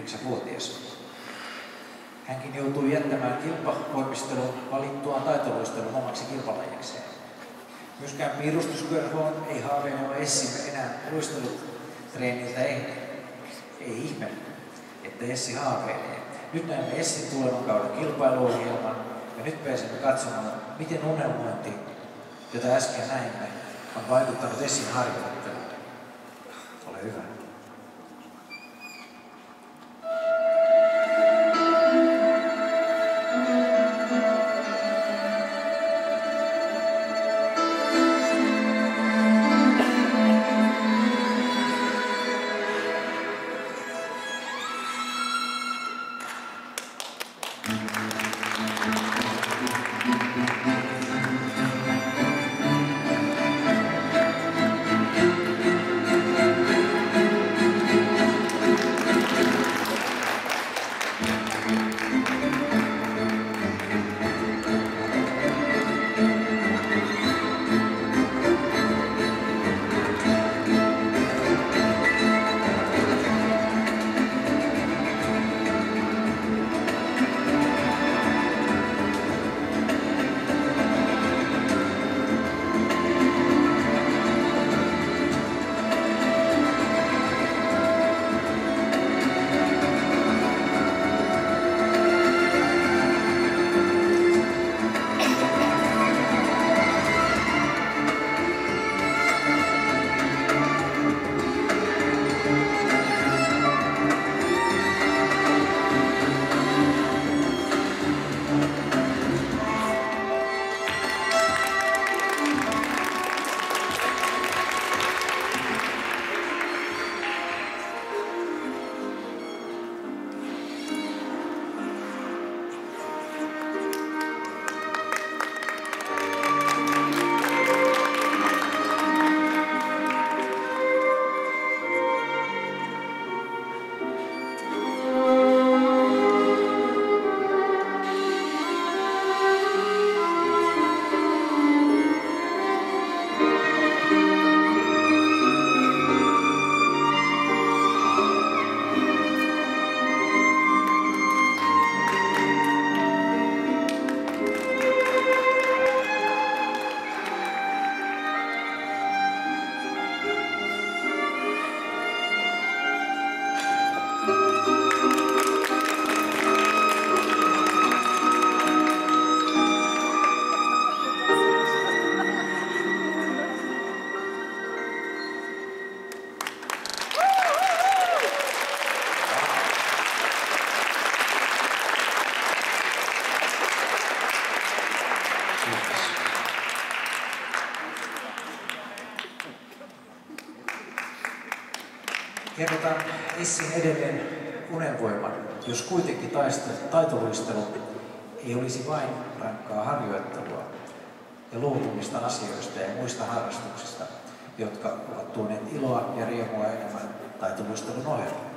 9-vuotias. Hänkin joutui jättämään kilpavoimistelun valittuaan taitoluistelun omaksi kilpalajikseen. Myöskään piirustuskerhoon ei haaveileva Essi enää luistelutreeniltä ehdi. Ei ihme, että Essi haaveilee. Nyt näemme Essin tulevan kauden kilpailuohjelman ja nyt pääsemme katsomaan, miten unelmointi, jota äsken näimme, on vaikuttanut Essin harjoitteluun. Ole hyvä. Kerrotaan Essin edelleen unelvoiman, jos kuitenkin taitoluistelu ei olisi vain rankkaa harjoittelua ja luopumista asioista ja muista harrastuksista, jotka ovat tuoneet iloa ja riemua enemmän taitoluistelun ohella.